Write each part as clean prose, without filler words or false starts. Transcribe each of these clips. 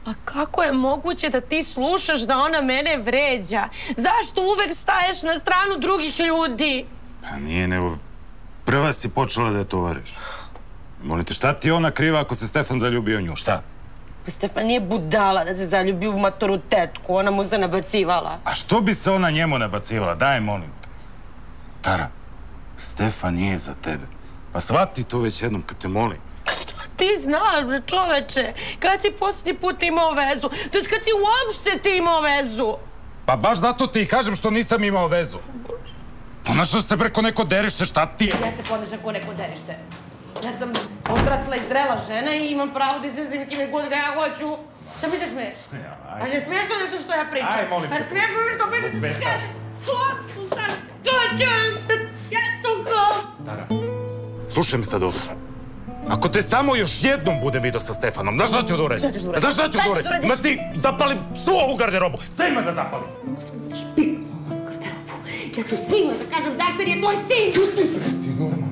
Pa kako je moguće da ti slušaš da ona mene vređa? Zašto uvek staješ na stranu drugih ljudi? Pa nije, nego prva si počela da je tovariš. Molim te, šta ti je ona kriva ako se Stefan zaljubio u nju, šta? Pa Stefan nije budala da se zaljubi u matoru tetku, ona mu se nabacivala. A što bi se ona njemu nabacivala? Daj, molim te. Tara, Stefan nije za tebe. Pa shvati to već jednom kad te molim. Što ti znaš, čoveče? Kad si posljednji put imao vezu? To je kad si uopšte ti imao vezu? Pa baš zato ti i kažem što nisam imao vezu. Ponašaš se preko neko derište, šta ti je? Ja se ponašam ko neko derište. Ja sam odrasla i zrela žena i imam pravo da izlazim kime god ga ja hoću. Šta mi se smiješ? Pa ne smiješ to nešto što ja pričam? Aj, molim te. Pa smiješ to nešto pričam? Kažem, slopu sam, koćem, ja tu kao... Tara, slušaj mi sad dobro. Ako te samo još jednom budem vidio sa Stefanom, znaš šta ću da uradim? Znaš šta ću da uradim? Ma ti zapalim svu ovu garderobu, sve ima da zapalim. Špik u ovu garderobu. Ja ću svima da kažem da Arsene je tvoj sin. Čuti, bre, si normalno.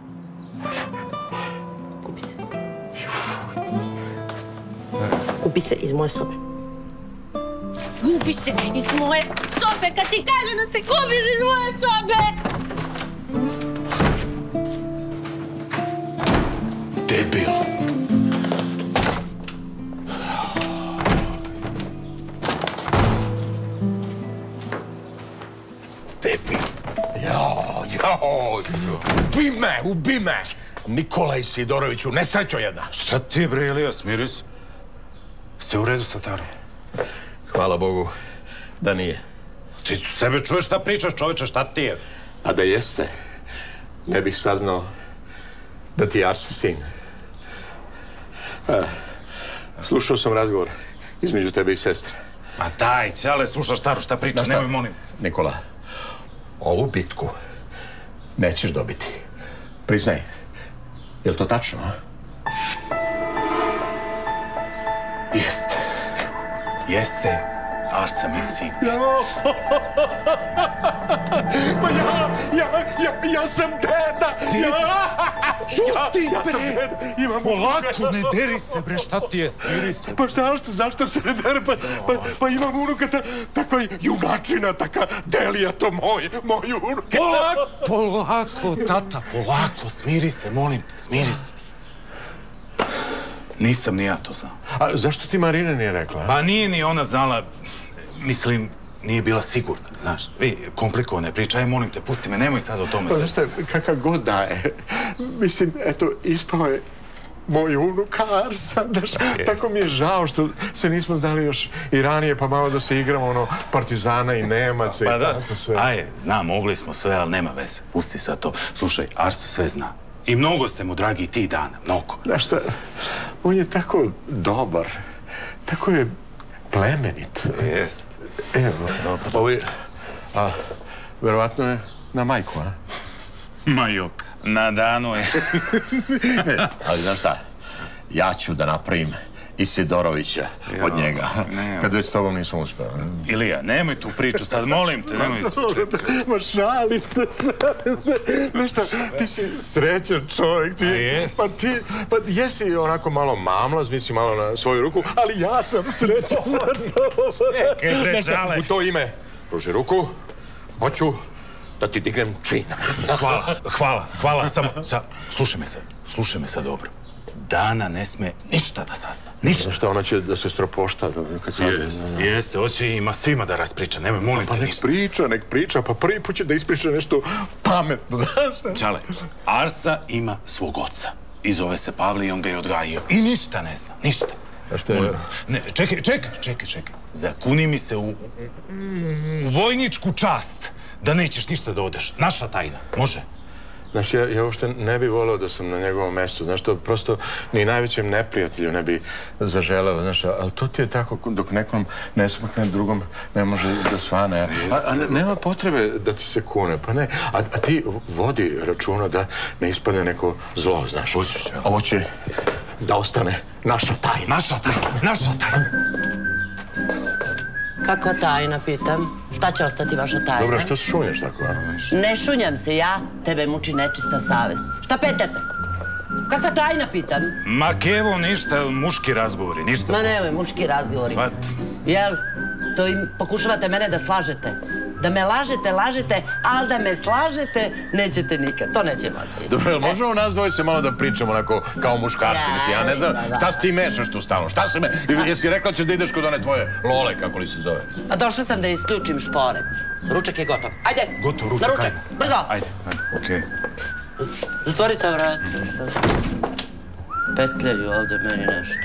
Kupi se. Kupi se iz moje sobe. Kupi se iz moje sobe, kad ti kažem da se kupiš iz moje sobe! Debil. Debil. Ubi me! Nikolaj Sidoroviću, nesrećo jedna. Šta ti, bre, Ilija, smiri se. Sve u redu sa Tarom? Hvala Bogu da nije. Ti sebe čuješ šta pričaš, čoveče, šta ti je? A da jeste, ne bih saznao da ti je Arsen sin. Slušao sam razgovor između tebe i sestre. Ma daj, ćale, slušaš Taru, šta pričaš, nemoj, molim. Nikola, ovu bitku nećeš dobiti. Priznaj, je li to tačno, a? Jeste. Jeste, Arsen mi sin. Pa ja sam deda! Šuti, bre! Polako, ne deri se, bre, šta ti je, smiri se. Pa zašto se ne dere? Pa imam unuka, takva junačina, taka Delija, to moj unuka. Polako, tata, polako, smiri se, molim te, smiri se. Nisam ni ja to znao. A zašto ti Marina nije rekla? Pa nije ni ona znala, mislim, nije bila sigurna, znaš. Komplikovane priče, aj molim te, pusti me, nemoj sad o tome sve. Znaš šta, kakav god da je, mislim, eto, ispao je moj unuk Arsen, znaš, tako mi je žao što se nismo znali još i ranije, pa malo da se igramo, ono, Partizana i Nemaca i tako sve. Aje, znam, mogli smo sve, ali nema veze, pusti sad to. Slušaj, Arsen sve zna. I mnogo ste mu, dragi, i ti dana, mnogo. Znaš šta, on je tako dobar, tako je plemenit. Jest. Evo, dobro. Ovi, verovatno je na majku, a? Majok, na danu je. Ali znaš šta, ja ću da napravim Isidorovića od njega, kad već s tobom nisam uspeo. Ilija, nemoj tu priču sad, molim te, nemoj ispričati. Ma šalim se. Znaš šta, ti si srećan čovjek, ti... Jes. Pa jesi onako malo mamlaz, mislim malo na svoju ruku, ali ja sam srećan sa tobom. Čekaj, bre, čale. U to ime, pruži ruku, hoću da ti dignem čin. Hvala, samo, slušaj me sad dobro. Dana ne sme ništa da sazna. Ništa. Znaš šta, ona će da se stropošta kad sazna. Jeste, hoće ima svima da raspriča, nemoj, molim te ništa. Pa nek priča, pa prvi put će da ispriča nešto pametno, znaš. Čale, Arsa ima svog oca. I zove se Pavle i on ga je odgajio. I ništa ne zna, ništa. A što je... Čekaj. Zakuni mi se u vojničku čast da nećeš ništa da odeš. Naša tajna, može? Znaš, ja uopšte ne bih voleo da sam na njegovom mestu, znaš, to prosto ni najvećem neprijatelju ne bi zaželeo, znaš, ali to ti je tako dok nekom ne smrkne, drugom ne može da svane. A nema potrebe da ti se kune, pa ne, a ti vodi računa da ne ispadne neko zlo, znaš. Ovo će da ostane naša tajna. Naša tajna. Kakva tajna, pitam? Šta će ostati vaša tajna? Dobro, što se šunjaš tako, a? Ne šunjam se ja, tebe muči nečista savest. Šta petate? Kakva tajna, pitam? Ma Kevo, ništa, muški razgovori, ništa. Ma nemoj, muški razgovori. Jel, to im pokušavate mene da slažete. Da me lažete, ali da me slažete, nećete nikad. To neće moći. Dobro, jel možemo nas dvoje se malo da pričamo onako kao muškarci? Mislim, ja ne znam, šta si ti mešaš tu stalno? Šta se me... Jesi rekla ćeš da ideš kod one tvoje Lole, kako li se zove? A došla sam da isključim šporet. Ručak je gotov. Ajde! Gotov, ručak, na ručak. ajde. Brzo! Ajde, okej. Zatvorite vrat. Petljaju ovde meni nešto.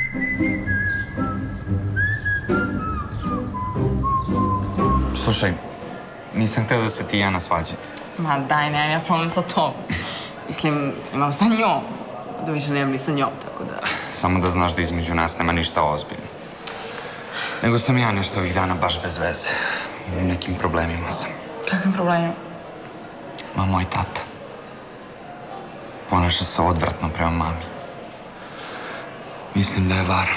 Slušaj, nisam hteo da se ti i Jana svađate. Ma daj, nemam ja problem sa tom. Mislim, imam sa njom. Da više nemam ni sa njom, tako da... Samo da znaš da između nas nema ništa ozbiljno. Nego sam ja nešto ovih dana baš bez veze. U nekim problemima sam. Kakvim problemima? Ma, moj tata. Ponaša se odvratno prema mami. Mislim da je vara.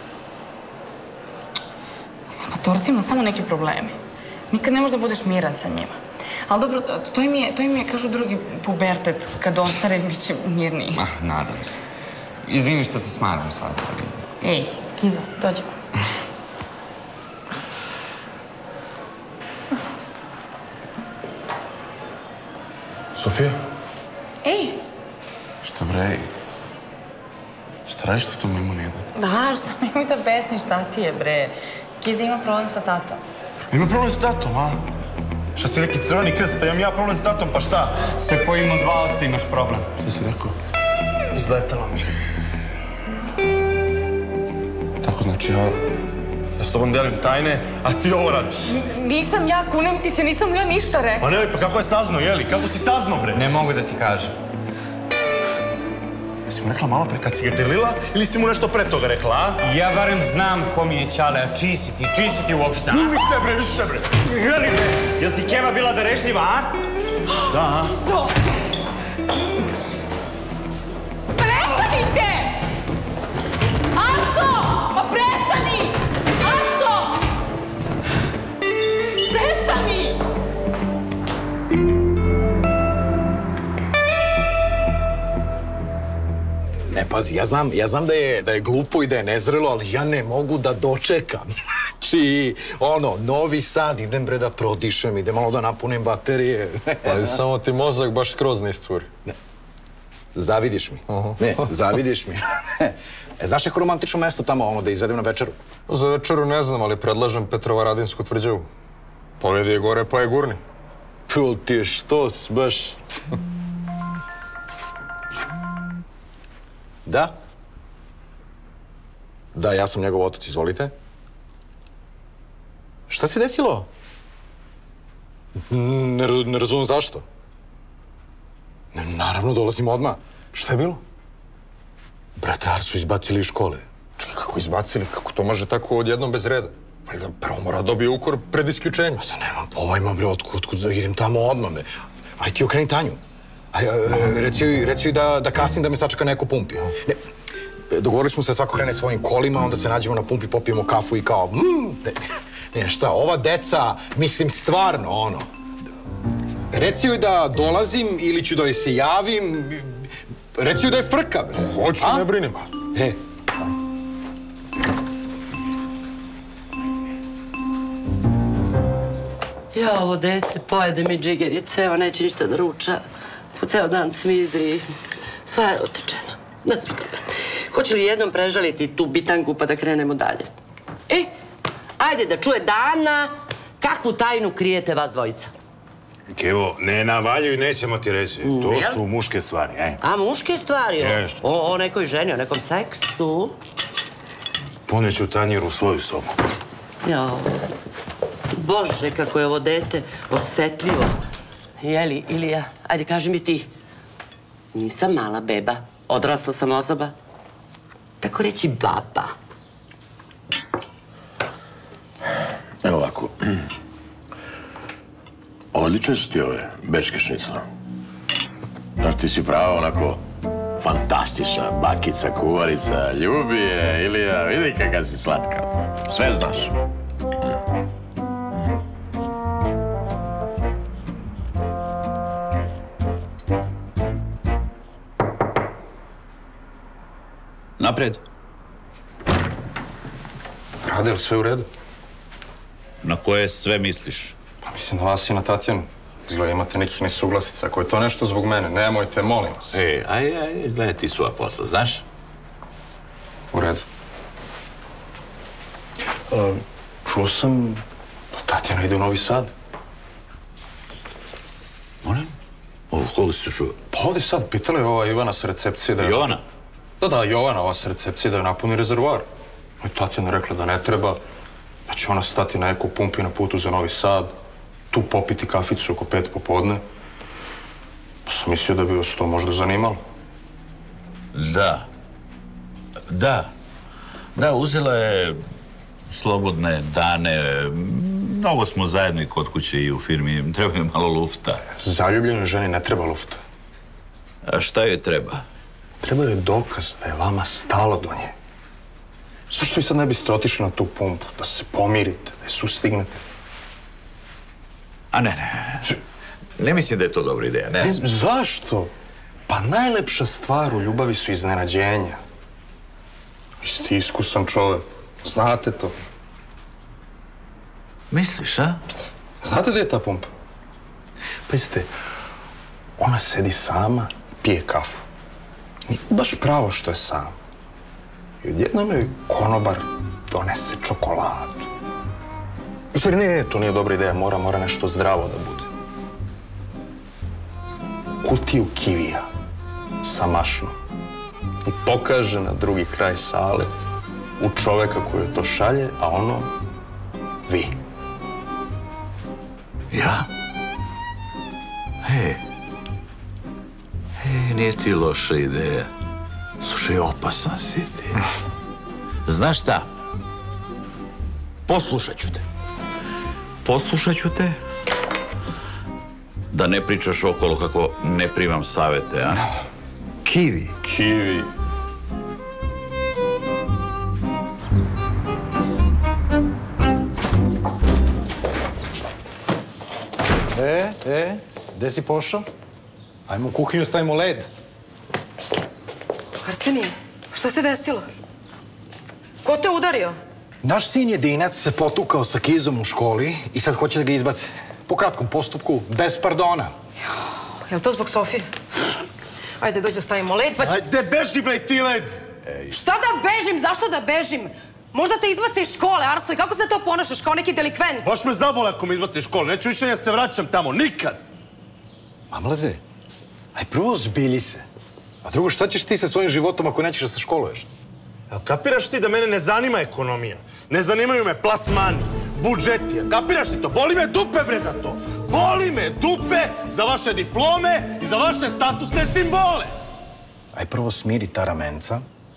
Sa matorcima samo neki problemi. Nikad ne možeš da budeš miran sa njima. Ali dobro, to im je, kažu drugi, pubertet. Kad ostare, bit će mirniji. Ma, nadam se. Izvini što te smaram sad. Ej, Kizo, dođemo. Sofija? Ej! Šta bre? Šta radiš ti tu majmun jedan? Da, što nemoj da besniš, šta ti je, bre? Kiza ima problem sa tatom. Ima problem s tatom, a? Šta si neki crveni krst, pa imam ja problem s tatom, pa šta? Se pojimo dva oca, imaš problem. Šta si rekao? Izletalo mi. Tako znači, ja s tobom delim tajne, a ti ovo radiš. Nisam ja, kunem ti se, nisam ja ništa rekla. Pa ne, pa kako je saznao, jeli? Kako si saznao, bre? Ne mogu da ti kažem. Jesi mu rekla malo pre kad si ga delila ili si mu nešto pre toga rekla, a? Ja barem znam ko mi je Ćale, a čiji si ti uopšte, a? Uvijte, bre, više, bre. Jeli, bre. Jel ti Keva bila darešljiva, a? Da, a? Iso! Prestanite! Aso! Pa prestani! Aso! Prestani! Ne, pazi, ja znam da je glupo i da je nezrelo, ali ja ne mogu da dočekam. Znači, Novi Sad, idem bre da prodišem, idem malo da napunim baterije. Ali samo ti mozak baš skroz ne iscuri. Ne. Zavidiš mi. Ne, zavidiš mi. Znaš neko romantično mesto tamo, da izvedem na večeru? Za večeru ne znam, ali predlažem Petrovaradinsku tvrđavu. Povedi je gore, pa je gurni. Pul ti je štos, baš... Da? Da, ja sam njegov otac, izvolite. Šta se desilo? Ne razumem zašto. Naravno, dolazim odmah. Šta je bilo? Bratar su izbacili iz škole. Čekaj, kako izbacili? Kako to može tako odjednom bez reda? Valjda prvo mora dobije ukor pred isključenjem. Pa da nemam pojma, bre, otkud idem tamo odmah, bre. Aj ti okreni Tanju. Reci joj da kasnim da me sačeka neko pumpi. Dogovorili smo se svako krene svojim kolima, onda se nađemo na pumpi, popijemo kafu i kao... Ne, šta, ova deca, mislim, stvarno, Reci joj da dolazim ili ću da joj se javim. Reci joj da je frka, bre. Hoću, ne brinim. Ja, ovo dete pojede mi džigerice, evo neće ništa da ruča. Po ceo dan smizri. Sva je otečena. Ne znam što. Hoće li jednom prežaliti tu bitangu pa da krenemo dalje? Ajde da čuje Dana kakvu tajnu krijete vas dvojica. Kevo, ne navaljuj, nećemo ti reći. To su muške stvari, A muške stvari? O nekoj ženi, o nekom seksu? Poneću Tanjiru u svoju sobu. Jao. Bože, kako je ovo dete osetljivo. Jeli, Ilija, ajde kaži mi ti. Nisam mala beba, odrasla sam osoba. Tako reći baba. Evo ovako. Odlične su ti ove bečke šnicle. Znaš, ti si pravo onako fantastična bakica, kuvarica, ljubi je, Ilija, vidi kakav si slatka. Sve znaš. Napred. Rade, je li sve u redu? Na koje sve misliš? Pa mislim na vas i na Tatjanu. Izgleda imate nekih nesuglasica. Ako je to nešto zbog mene, nemojte, molim vas. Ajde, gledaj ti svoja posla, znaš? U redu. Čuo sam da Tatjana ide u Novi Sad. Molim? Koga si to čuo? Pa ovdje sad, pitala je ova Ivana sa recepcije da je... Jovana? Da, Jovana, ova sa recepcije da je napuni rezervoar. I Tatjana rekla da ne treba, da će ona stati na eko pumpi na putu za Novi Sad, tu popiti kaficu oko 5 popodne. Pa sam mislio da bi vas to možda zanimalo. Da, uzela je slobodne dane. Mnogo smo zajedno i kod kuće i u firmi. Treba je malo lufta. Zaljubljenoj ženi ne treba lufta. A šta joj treba? Treba joj dokaz da je vama stalo do nje. Zašto vi sad ne biste otišli na tu pumpu? Da se pomirite, da je sustignete? A ne. Ne mislim da je to dobra ideja, ne. Zašto? Pa najlepša stvar u ljubavi su iznenađenja. Vi ste iskusan čovek. Znate to. Misliš, a? Znate gde je ta pumpa? Pazite, ona sedi sama, pije kafu. Nije baš pravo što je sama. I odjednom joj konobar donese čokoladu. U stvari, ne, to nije dobra ideja, mora nešto zdravo da bude. Kutiju kivija sa mašnom. I pokaže na drugi kraj sale u čoveka koji joj to šalje, a ono, vi. Ja? Nije ti loša ideja. Slušaj, opasan si ti. Znaš šta? Poslušat ću te. Da ne pričaš okolo kako ne primam savete, a? Kiwi. Gde si pošao? Ajmo u kuhinju, stavimo led. Arsenije, šta se desilo? Ko te udario? Naš sin jedinac se potukao sa Kizom u školi i sad hoće da ga izbace. Po kratkom postupku, bez pardona. Je li to zbog Sofije? Ajde, dođi da stavimo led, pa će... Ajde, beži, bre, ti led! Šta da bežim? Zašto da bežim? Možda te izbace iz škole, Arso, i kako se to ponašaš, kao neki delikvent? Baš me zabole ako me izbaci iz škole. Neću više ja se vraćam tamo, nikad! Mamlaze, aj prvo zbilji se. A drugo, šta ćeš ti sa svojim životom ako nećeš da se školuješ? Kapiraš ti da mene ne zanima ekonomija? Ne zanimaju me plasmani, budžeti. Kapiraš ti to? Boli me dupe, bre, za to! Boli me dupe za vaše diplome i za vaše statusne simbole! Aj prvo smiri ta ramenca.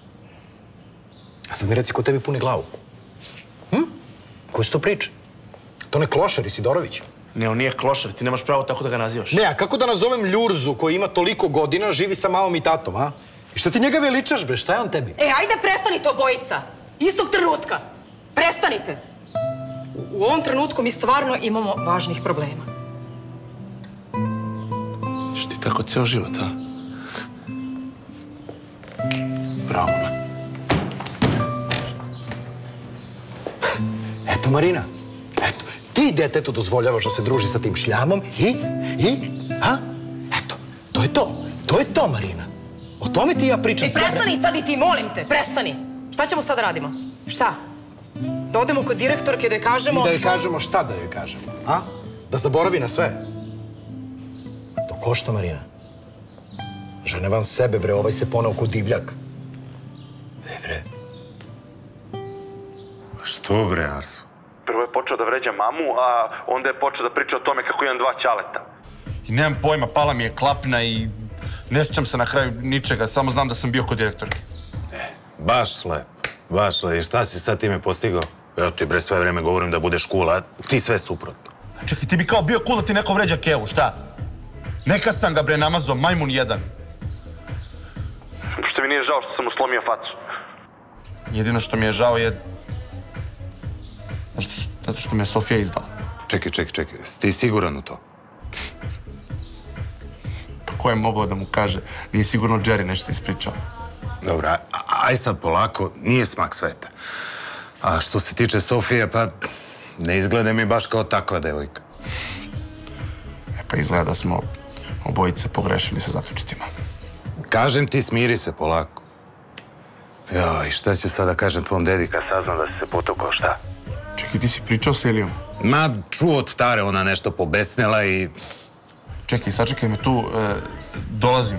A sad mi reci ko tebi puni glavu. Koji su to priče? To ne Klošar i Sidorović. Ne, on nije Klošar, ti nemaš pravo tako da ga nazivaš. Ne, a kako da nazovem Ljurzu koji ima toliko godina, živi sa mamom i tatom, a? I što ti njega veličaš, bre? Šta je on tebi? Ajde prestanite obojica! Istog trenutka! Prestanite! U ovom trenutku mi stvarno imamo važnih problema. Što ti tako ceo život, a? Bravo, man. Eto, Marina. Eto, ti detetu dozvoljavaš da se druži sa tim šljamom a? Eto, to je to. To je to, Marina. O tome ti ja pričam. Prestani sad i ti, molim te, prestani. Šta ćemo sad radimo? Šta? Da odemo kod direktorke da joj kažemo... I da joj kažemo šta da joj kažemo, a? Da zaboravi na sve. To košta, Marina. Žene van sebe, bre, ovaj se ponao ko divljak. Bre. Što, bre, Arso? Prvo je počeo da vređa mamu, a onda je počeo da priča o tome kako imam 2 ćaleta. I nemam pojma, pala mi je klapna i ne sjećam se na kraju ničega, samo znam da sam bio kod direktorke. Baš lepo, baš lepo. I šta si sad time postigao? Evo ti, bre, sve vreme govorim da budeš cool, a ti sve suprotno. Čekaj, ti bi kao bio cool da ti neko vređa Kevu, šta? Neka sam ga, bre, namazao, majmun jedan. Što mi nije žao što sam mu slomio facu? Jedino što mi je žao je... Zato što me je Sofija izdala. Čekaj, ti siguran u to? Pa ko je mogao da mu kaže? Nije sigurno Jerry nešto ispričao. Dobro, aj sad polako, nije smak sveta. A što se tiče Sofije, pa ne izgleda mi baš kao takva devojka. Pa izgleda da smo obojice pogrešili sa zaključicima. Kažem ti, smiri se polako. Joj, šta ću sada kažem tvom dedi kad saznam da si se potukao, šta? Čekaj, ti si pričao sa Elijom? Ma, čuo od Tare, ona nešto pobesnela i... Čekaj, sačekaj me tu, dolazim.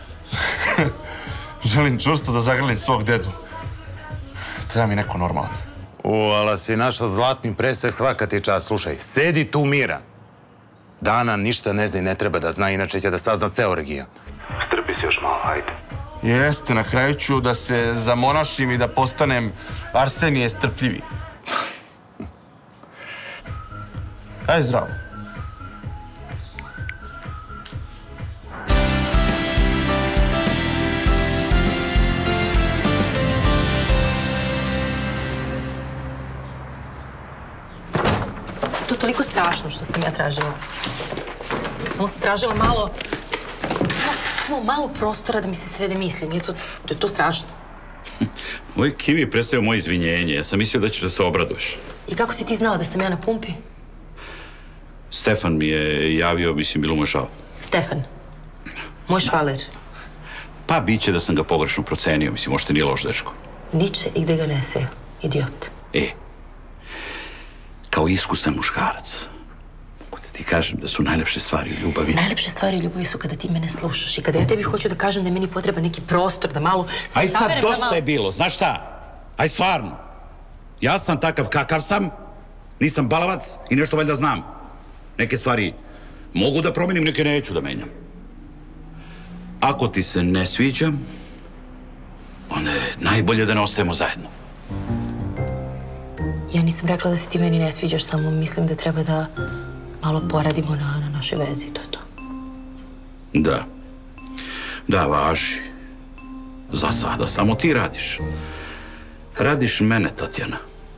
Želim čvrsto da zagrlim svog dedu. Treba mi neko normalan. Ali si našla zlatni presek, svaka ti čast. Slušaj, sedi tu miran. Dana ništa ne zna i ne treba da zna, inače će da sazna ceo region. Strpi se još malo, hajde. Jeste, na kraju ću da se zamonašim i da postanem Arsenije strpljivi. Ajde, zdravo. To je toliko strašno što sam ja tražila. Samo sam tražila malo prostora da mi se srede misli. Nije to strašno. Moj Kivi je predstavio moje izvinjenje. Ja sam mislio da ćeš da se obraduješ. I kako si ti znao da sam ja na pumpi? Stefan mi je javio, mislim, bilo mu je žao. Stefan? Moj švaler? Pa, biće da sam ga pogrešno procenio. Mislim, možda nije loš dečko. Niče i gde ga nese, idiot. Kao iskusan muškarac, mogu da ti kažem da su najlepše stvari u ljubavi. Najlepše stvari u ljubavi su kada ti mene slušaš i kada ja tebi hoću da kažem da je meni potreba neki prostor, da malo se Aj saberem, sad, dosta je bilo, znaš šta? Aj stvarno. Ja sam takav kakav sam, nisam balavac i nešto valjda znam. Neke stvari mogu da promenim, neke neću da menjam. Ako ti se ne sviđam, onda je najbolje da ne ostajemo zajedno. Ja nisam rekla da se ti meni ne sviđaš, samo mislim da treba da malo poradimo na našoj vezi, to je to. Da. Da, važi. Za sada samo ti radiš. Radiš mene, Tatjana.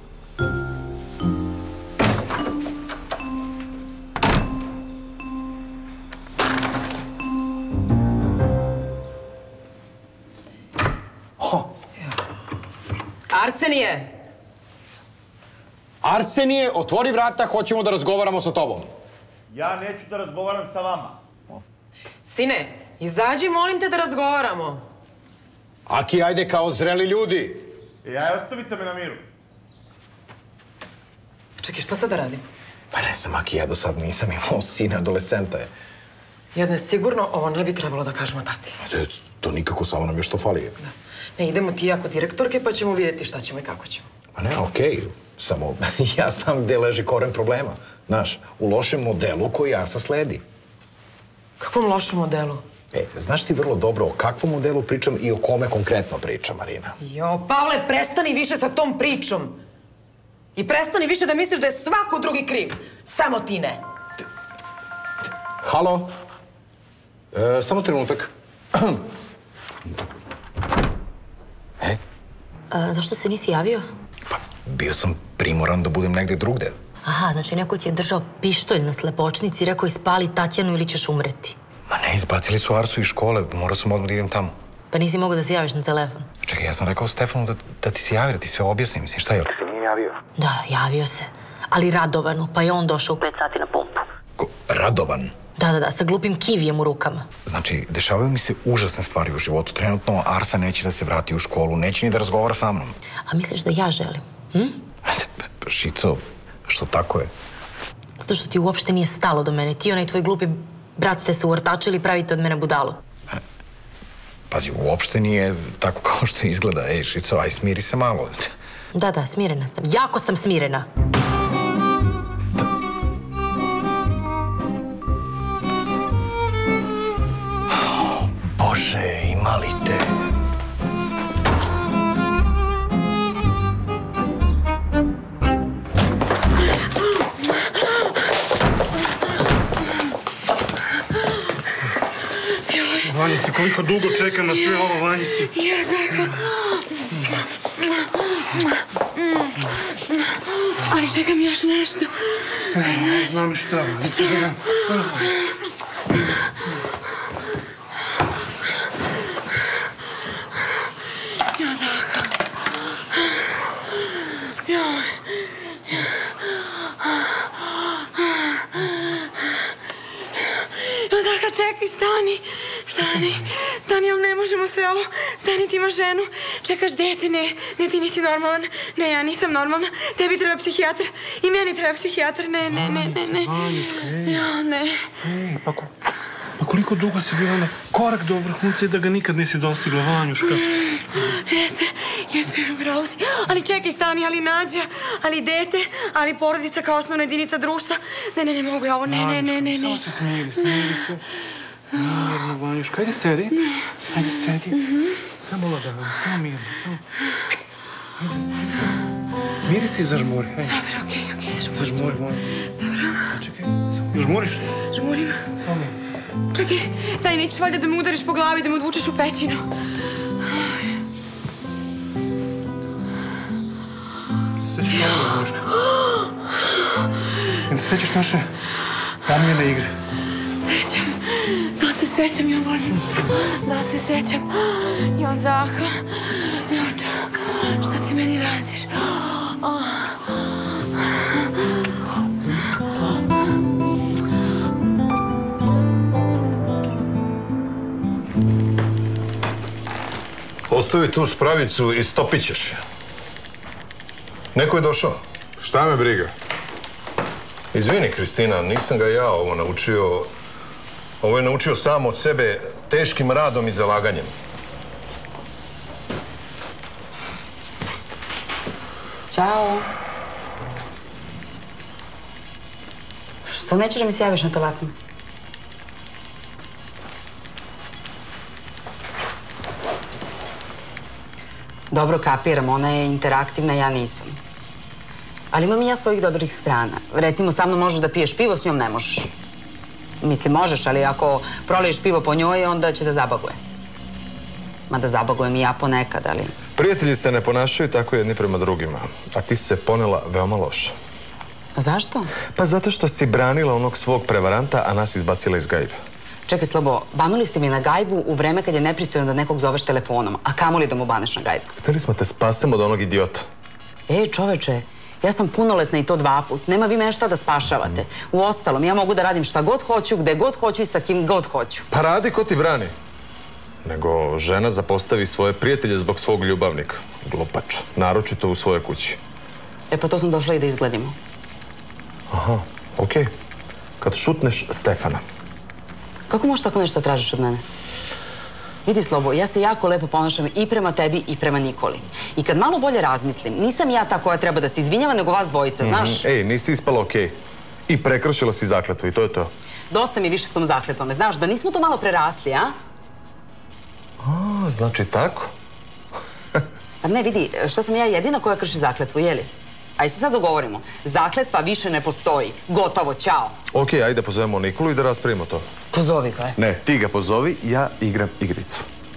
Arsenije! Arsenije, otvori vrata, hoćemo da razgovaramo sa tobom. Ja neću da razgovaram sa vama. Sine, izađi, molim te da razgovaramo. Aki, ajde kao zreli ljudi. Ostavite me na miru. Čekaj, šta sad da radim? Pa ne znam, Aki, ja do sad nisam imao sina, adolescenta je. Jedno je sigurno, ovo ne bi trebalo da kažemo tati. To nikako, samo nam još to fali. Ne, idemo ti i ja kod direktorke pa ćemo vidjeti šta ćemo i kako ćemo. Pa ne, okej. Samo ja znam gde leži koren problema. Znaš, u lošem modelu koji Arsa sledi. Kakvom lošem modelu? Znaš ti vrlo dobro o kakvom modelu pričam i o kome konkretno pričam, Marina? Jo, Pavle, prestani više sa tom pričom. I prestani više da misliš da je svako drugi kriv. Samo ti ne. Halo? Samo trenutak. Zašto se nisi javio? Pa, bio sam primoran da budem negde drugde. Aha, znači neko ti je držao pištolj na slepočnici i rekao ispali Tatjanu ili ćeš umreti. Ma ne, izbacili su Arsu iz škole, morao sam odmah da idem tamo. Pa nisi mogao da se javiš na telefon? Čekaj, ja sam rekao Stefanu da ti se javi, da ti sve objasnim. Mislim, šta je? Se nije javio? Da, javio se. Ali Radovanu, pa je on došao u 5 sati na pumpu. Radovan? Da, sa glupim Kivijem u rukama. Znači, dešavaju mi se užasne stvari u životu. Trenutno Arsa neće da se vrati u školu, neće ni da razgovara sa mnom. A misliš da ja želim? Šico, što tako je? Zato što ti uopšte nije stalo do mene. Ti i onaj tvoj glupi brat ste se uvrtačili i pravite od mene budalu. Pazi, uopšte nije tako kao što izgleda. Ej, Šico, aj smiri se malo. Da, smirena sam. Jako sam smirena. Bože, ima li te? Vanjice, koliko dugo čekam na sve ovo, Vanjice? Ja tako. Ali čekam još nešto. Znam šta. Ja Stani, ali ne možemo sve ovo. Stani, ti imaš ženu, čekaš dete, ne, ti nisi normalan. Ne, ja nisam normalna, tebi treba psihijatar i meni treba psihijatar, ne. Vanjuška, ej. Ja, ne. Ej, pa koliko dugo si bila na korak do vrhunca i da ga nikad nisi dostigla, Vanjuška? Jeste, bravo si. Ali čekaj, Stani, ali Nađa, ali dete, ali porodica kao osnovna jedinica društva. Ne mogu ja ovo, ne. Samo se smiri se. Mirno, Vanjuška, ajde sedi. Ajde sedi. Samo lagano, samo mirno, samo... Ajde, smiri se i zažmuri, ajde. Dobro, okej, zažmuri. Zažmuri, Vanjuška. Dobro. Sad čekaj, žmuriš? Žmurim. Samo mirno. Čekaj, Stani, nećeš valjda da me udariš po glavi, da me odvučeš u pećinu. Sećaš ovo, Vanjuška? Jel se sećaš naše omiljene igre? Sećam. Da se sećam, ja volim. Da se sećam. Ja, Zaha. Šta ti meni radiš? Ostavi tu spravicu i stopit ćeš je. Neko je došao. Šta me briga? Izvini, Kristina, nisam ga ja ovo naučio. Ovo je naučio sam od sebe teškim radom i zalaganjem. Ćao. Što nećeš da mi se javiš na telefon? Dobro, kapiram, ona je interaktivna, ja nisam. Ali imam i ja svojih dobrih strana. Recimo, sa mnom možeš da piješ pivo, s njom ne možeš. Mislim, možeš, ali ako proliješ pivo po njoj, onda će da zabaguje. Mada zabagujem i ja ponekad, ali... Prijatelji se ne ponašaju tako jedni prema drugima, a ti si se ponela veoma loše. A zašto? Pa zato što si branila onog svog prevaranta, a nas izbacila iz gajbe. Čekaj, Slobo, banuli ste mi na gajbu u vreme kad je nepristojno da nekog zoveš telefonom, a kamoli da mu baneš na gajbu. Hteli smo te spasemo od onog idiota. Čoveče, ja sam punoletna i to 2 put. Nema vi mene šta da spašavate. Uostalom, ja mogu da radim šta god hoću, gde god hoću i sa kim god hoću. Pa radi ko ti brani. Nego žena zapostavi svoje prijatelje zbog svog ljubavnika. Glupač. Naročito u svojoj kući. Pa to sam došla i da izgledimo. Aha, okej. Kad šutneš Stefana. Kako možeš tako nešto tražiš od mene? Vidi, Slobo, ja se jako lepo ponašam i prema tebi i prema Nikoli. I kad malo bolje razmislim, nisam ja ta koja treba da se izvinjava, nego vas dvojica, znaš? Ej, nisi ispala okej. I prekršila si zakletvu i to je to. Dosta mi više s tom zakletvom. Znaš, da nismo to malo prerasli, a? Znači tako? Pa ne, vidi, šta sam ja jedina koja krši zakletvu, jeli? Ajde se sad dogovorimo. Zakletva više ne postoji. Gotovo, ćao. Okej, ajde pozovemo Nikolu i da raspravimo to. Pozovi ga. Ne, ti ga pozovi, ja igram igricu.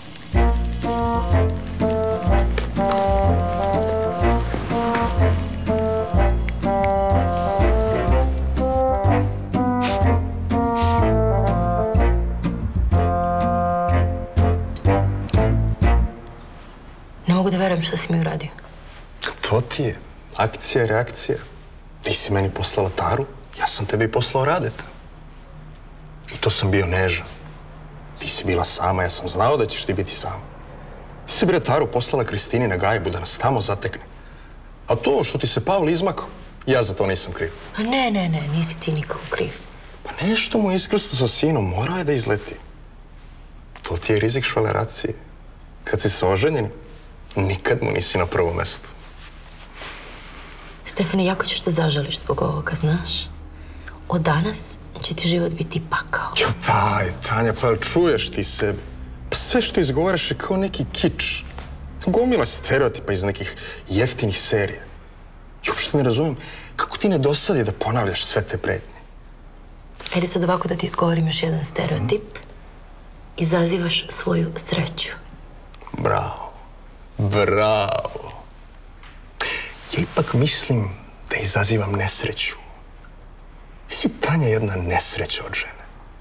Ne mogu da verujem šta si mi uradio. To ti je. Akcija i reakcija. Ti si meni poslala Taru, ja sam tebi poslao Radeta. I to sam bio nežan. Ti si bila sama, ja sam znao da ćeš ti biti sama. Ti si, bre, Taru poslala Kristini na gajbu da nas tamo zatekne. A to što ti se Pavle izmakao, ja za to nisam kriv. A ne, nisi ti nikako kriv. Pa nešto mu je iskrsno sa sinom, morao je da izleti. To ti je rizik švaleracije. Kad si se oženjen, nikad mu nisi na prvom mestu. Stefane, jako ćeš da zažališ zbog ovoga, znaš? Od danas će ti život biti pakao. Jo, daj, Tanja, pa čuješ ti sebi? Pa sve što izgovaraš je kao neki kič. Gomila stereotipa iz nekih jeftinih serija. I uopšte ne razumijem kako ti ne dosadi da ponavljaš sve te pretnje. Ajde sad ovako da ti izgovorim još jedan stereotip. Izazivaš svoju sreću. Bravo. Bravo. Ja ipak mislim da izazivam nesreću. Si, Tanja, jedna nesreća od žene.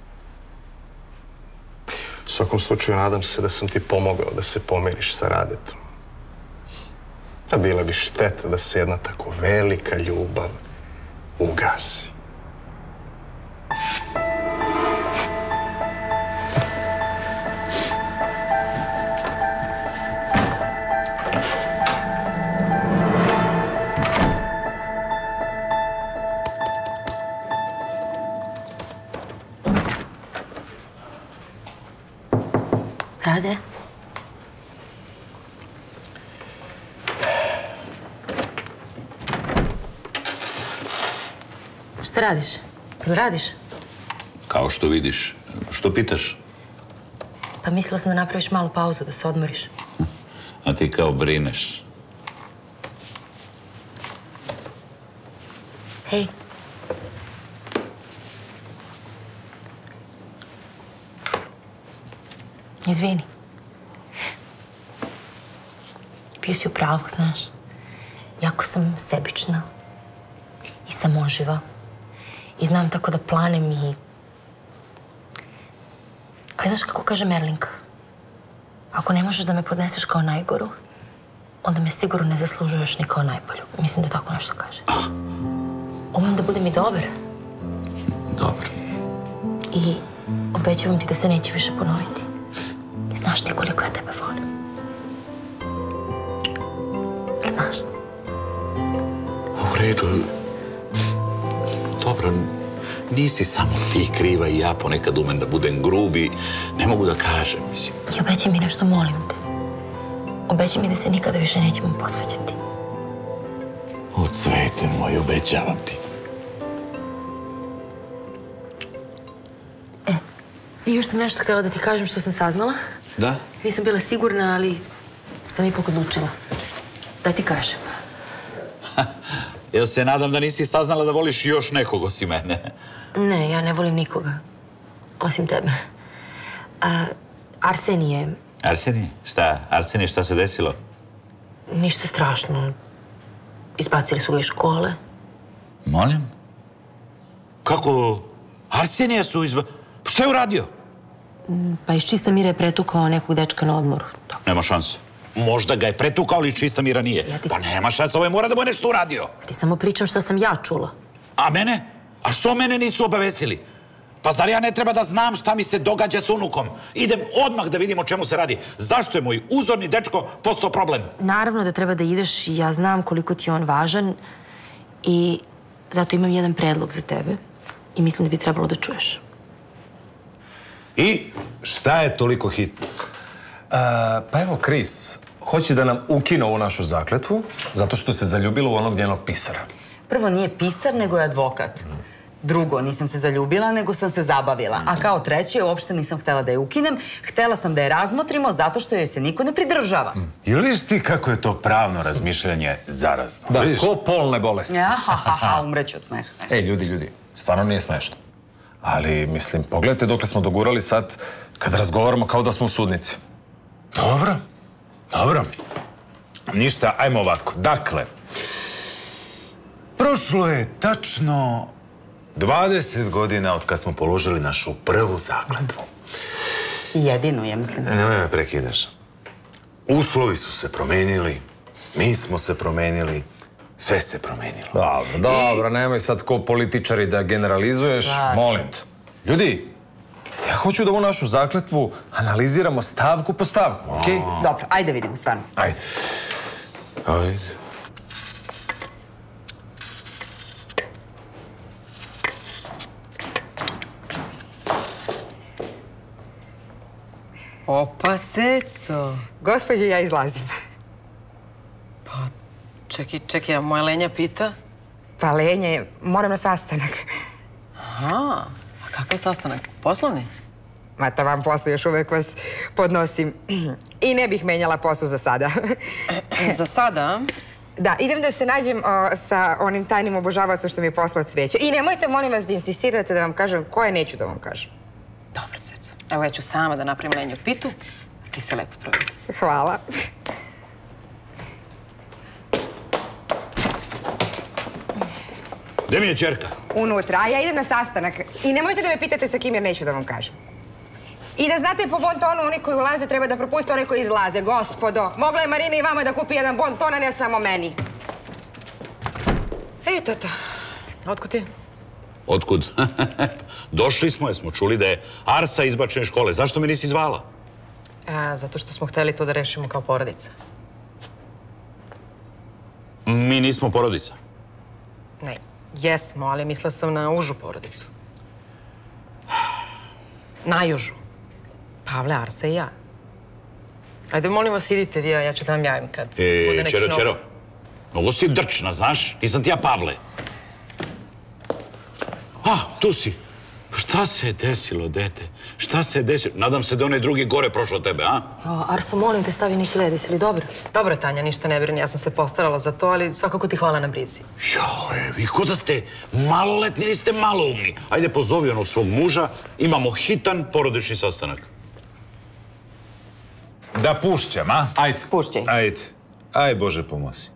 U svakom slučaju, nadam se da sam ti pomogao da se pomiriš sa Radetom. A bila bi šteta da se jedna tako velika ljubav ugasi. Šta radiš? Jel radiš? Kao što vidiš. Što pitaš? Pa mislila sam da napraviš malu pauzu, da se odmoriš. A ti kao brineš. Hej. Izvini. Bio si u pravu, znaš. Jako sam sebična i samoživa. I znam tako da planem i... Gledaš kako kaže Merlinka. Ako ne možeš da me podneseš kao najgoru, onda me sigurno ne zaslužuješ ni kao najbolju. Mislim da tako nešto kaže. Umem da budem i dobar. Dobro. I obećavam ti da se neće više ponoviti. Znaš ti koliko ja tebe volim. Znaš? U redu. Dobro, nisi samo ti kriva i ja ponekad umem da budem grubi. Ne mogu da kažem, mislim. I obećaj mi nešto, molim te. Obećaj mi da se nikada više nećemo posvađati. O, cvete moj, obećavam ti. I još sam nešto htjela da ti kažem što sam saznala. Da? Nisam bila sigurna, ali sam ipak odlučila. Da ti kažem. Ja se nadam da nisi saznala da voliš još nekog osim mene. Ne, ja ne volim nikoga. Osim tebe. Arsenije... Arsenije? Šta? Arsenije, šta se desilo? Ništa strašno. Izbacili su ga iz škole. Molim? Kako? Arsenija su Šta je uradio? Pa iz čista mira je pretukao nekog dečka na odmoru. Nema šanse. Možda ga je pretukao, ali čista mira nije. Pa nema šanse, ovaj mora da mu je nešto uradio. Ti samo pričam što sam ja čula. A mene? A što mene nisu obavestili? Pa zar ja ne treba da znam šta mi se događa s unukom? Idem odmah da vidim o čemu se radi. Zašto je moj uzorni dečko postao problem? Naravno da treba da ideš i ja znam koliko ti je on važan i zato imam jedan predlog za tebe i mislim da bi trebalo da čuješ. I šta je toliko hitno? Pa evo, Kris, hoće da nam ukine ovu našu zakletvu zato što se zaljubila u onog njenog pisara. Prvo, nije pisar, nego je advokat. Drugo, nisam se zaljubila, nego sam se zabavila. A kao treće, uopšte nisam htjela da je ukinem. Htjela sam da je razmotrimo zato što joj se niko ne pridržava. Jel vidiš ti kako je to pravno razmišljanje zarazno? Da, ko polne bolesti. Umreću od smeha. Ej, ljudi, stvarno nije smešno. Ali, mislim, pogledajte dokle smo dogurali sad kada razgovaramo kao da smo u sudnici. Dobro. Ništa, ajmo ovako. Dakle, prošlo je tačno 20 godina od kad smo položili našu prvu zakletvu. Jedinu je, mislim. Nemoj me prekidaš. Uslovi su se promenili, mi smo se promenili, sve se promenilo. Dobro, nemoj sad ko političari da generalizuješ, molim te. Ljudi, ja hoću da ovu našu zakletvu analiziramo stavku po stavku, okej? Dobro, ajde vidimo, stvarno. Ajde. Opa, Ceco. Gospođe, ja izlazim. Pa, čekaj, moja Lenja pita? Pa, Lenja, moram na sastanak. Aha, a kakav sastanak? Poslovni? Ma, tavan posao, još uvek vas podnosim. I ne bih menjala posao za sada. Za sada? Da, idem da se nađem sa onim tajnim obožavacom što mi je poslao cveće. I nemojte, molim vas, da insistirate da vam kažem koje neću da vam kažem. Dobro, Ceco. Evo, ja ću sama da napravim Lenju pitu, a ti se lepo provedi. Hvala. Gde mi je ćerka? Unutra, a ja idem na sastanak. I nemojte da me pitate sa kim jer neću da vam kažem. I da znate, po bontonu, oni koji ulaze treba da propuste oni koji izlaze. Gospodo, mogla je Marina i vama da kupi jedan bonton, a ne samo meni. Ej, tata, otkud ti? Otkud? Došli smo jer smo čuli da je Arsa izbačena iz škole. Zašto me nisi zvala? Zato što smo hteli to da rešimo kao porodica. Mi nismo porodica. Ne, jesmo, ali mislila sam na užu porodicu. Najužu. Pavle, Arsa i ja. Ajde, molim vas, idite vi, a ja ću da vam javim kad bude neki novo. Čero, mnogo si drčna, znaš? Nisam ti ja Pavle. tu si. Šta se je desilo, dete? Šta se je desilo? Nadam se da onaj drugi gore prošao tebe, a? Arso, molim te, stavi neki led, jesi li dobro? Dobro, Tanja, ništa ne brini, ja sam se postarala za to, ali svakako ti hvala na brizi. Joj, vi ko da ste maloletni ili ste maloumni? Ajde, pozovi onog svog muža, imamo hitan porodični sastanak. Da pušćam, a? Ajde. Pušćaj. Ajde. Aj, Bože, pomozi.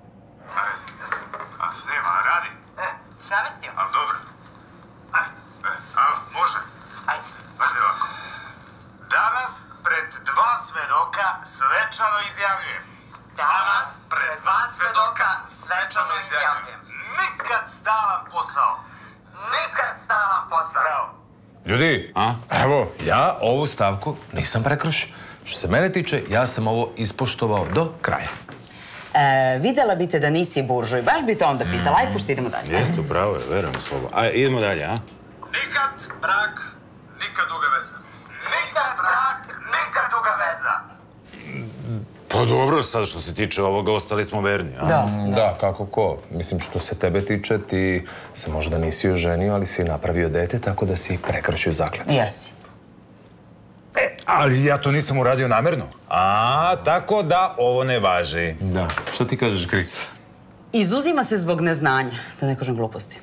A snima, radi? Zavestio. Ali dobro. Može. Ajde. Pazi ovako. Danas pred dva svedoka svečano izjavljujem. Danas pred dva svedoka svečano izjavljujem. Nikad stalan posao. Nikad stalan posao. Ljudi, evo, ja ovu stavku nisam prekršio. Što se mene tiče, ja sam ovo ispoštovao do kraja. Videla bi te da nisi buržuj, baš bi te onda pitala. Aj, pušti, idemo dalje. Jesu, pravo je, verujem slobo. Ajde, idemo dalje, a? Nikad brak, nikad duga veza. Nikad brak, nikad duga veza. Pa dobro, sad što se tiče ovoga, ostali smo verni, a? Da, kako ko. Mislim, što se tebe tiče, ti se možda nisi oženio, ali si napravio dete, tako da si prekršio zakletvu. Jesi. Ali ja to nisam uradio namerno. A, tako da ovo ne važi. Da. Što ti kažeš, Kris? Izuzima se zbog neznanja, da ne kažem gluposti.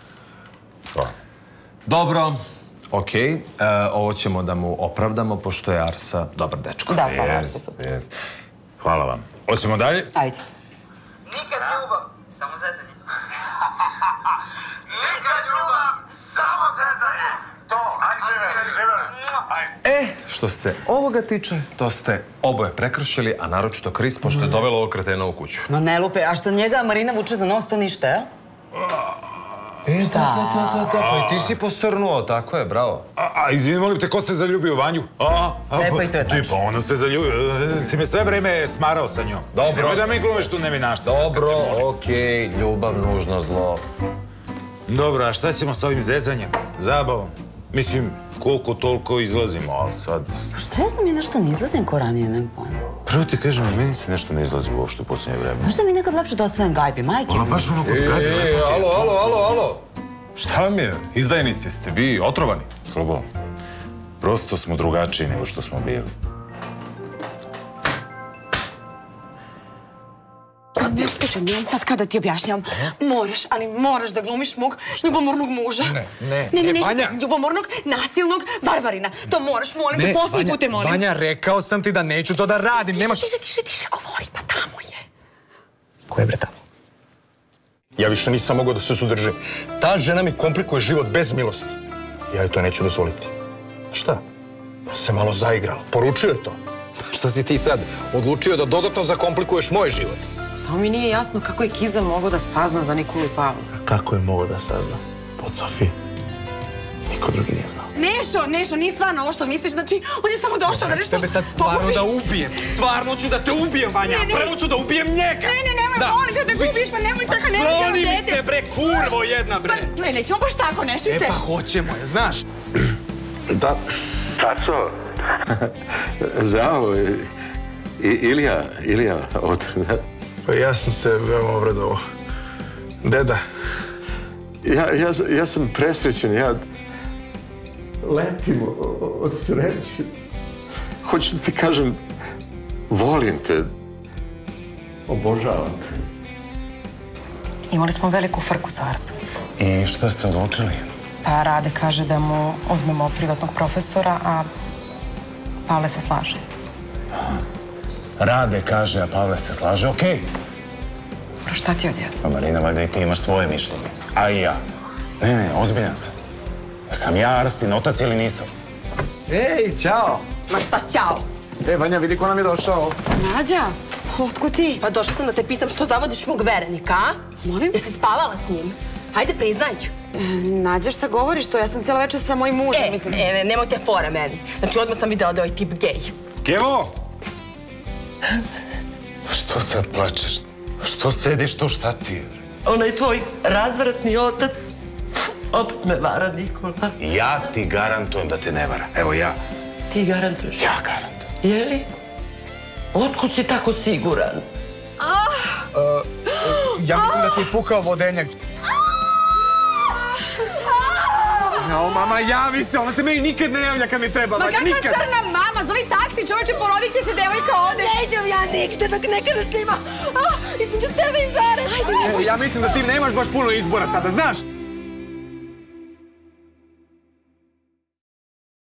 Dobro, okej. Ovo ćemo da mu opravdamo, pošto je Arsa dobar dečko. Da, stvarno, Arsa super. Hvala vam. Hoćemo dalje? Ajde. Nikad ljubav, samo zezanje. Nikad ljubav, samo zezanje. To, ajde, živjeli. Što se ovoga tiče, to ste oboje prekršili, a naročito Kris, pošto je dovela ovog kretena u kuću. Ma ne lupe, a što njega Marina vuče za nos, to ništa, jel? Da, pa i ti si posrnuo, tako je, bravo. A izvini, molim te, ko se zaljubio u Vanju? Pa i to je tačno. Pa ono se zaljubio, si me sve vreme smarao sa njom. Dobro. Nemoj da mi glumiš tu nevinašta. Dobro, okej, ljubav, nužno zlo. Dobro, a šta ćemo sa ovim zezanjem? Zabavom? Mislim, koliko toliko izlazimo, ali sad... Pa što ja znam, ja nešto ne izlazim ko ranije, ne pojma. Prvo ti kažem, meni se nešto ne izlazi uopšte u posljednje vreme. Znaš da mi je nekad lepše da ostavim gajbi, majke? Ono, baš ono kod gajbi. Alo. Šta vam je? Izdajnici ste vi, otrovani? Slobo, prosto smo drugačiji nego što smo bili. Slušaj, nijem sad kada ti objašnjam. Moraš, ali moraš da glumiš mog ljubomornog muža. Ne, Vanja. Ljubomornog, nasilnog varvarina. To moraš, molim te, posljednji put te molim. Vanja, rekao sam ti da neću to da radim. Tiše, govori, pa tamo je. Ko je bre tamo? Ja više nisam mogao da se sudržim. Ta žena mi komplikuje život bez milosti. Ja joj to neću dozvoliti. Šta? Pa se malo zaigrala. Poručio je to. Šta si ti sad odlučio da dodatno zakomplikuješ moj život? Samo mi nije jasno kako je Kiza mogao da sazna za Nikolu i Pavlu. Kako je mogao da sazna? Pod Sofiji. Niko drugi nije znao. Nešo, nije stvarno ovo što misliš, znači on je samo došao da nešto... Tebe sad stvarno da ubijem. Stvarno ću da te ubijem, Vanja. Prvo ću da ubijem njega. Nemoj, molim da te gubiš, pa nemoj čekaj, nemoj ćemo Skloni mi dete. se, bre, kurvo jedna, bre. Ne, nećemo baš tako, Nešice. Pa hoćemo je, znaš. Da. Taco, zdravo, Ilija, Pa ja sam se veoma obradovao. Deda. Ja sam presrećen, ja letim od sreće. Hoću da ti kažem, volim te, obožavam te. Imali smo veliku frku sa Arsom. I šta ste odlučili? Pa Rade kaže da mu uzmemo privatnog profesora, a Pavle se slaže. Rade kaže, a Pavle se slaže, okej. Dobro, šta ti odjedno? Pa Marina, valjda i ti imaš svoje mišljenje. A i ja. Ne, ozbiljan sam. Sam ja Arsin otac ili nisam? Ej, čao. Ma šta, ćao. Vanja, vidi ko nam je došao. Nađa, otkud ti? Pa došla sam da te pitam što zavodiš mog verenika, a? Molim? Jesi spavala s njim? Hajde, priznaj. Nađa, šta govoriš to? Ja sam cijela večer sa mojim mužem, mislim. Nemojte fora meni. Znači, odmah sam videla da je ovaj tip gej. Kevo! Što sad plačeš? Što sediš tu, šta ti je? Onaj tvoj razvratni otac opet me vara, Nikola. Ja ti garantujem da te ne vara. Evo ja. Ti garantuješ? Ja garantujem. Jeli? Otkud si tako siguran? Ja mislim da ti je pukao vodenjak. Jao, mama, javi se, ona se meni nikad ne javlja kad mi treba, Ma Vanja, kakva nikad. crna mama, zovi taksi, čoveče, porodit će se devojka ovde. Ne idem ja nigde dok ne kažeš da ima između tebe i Zare. Ja mislim da ti nemaš baš puno izbora sada, znaš?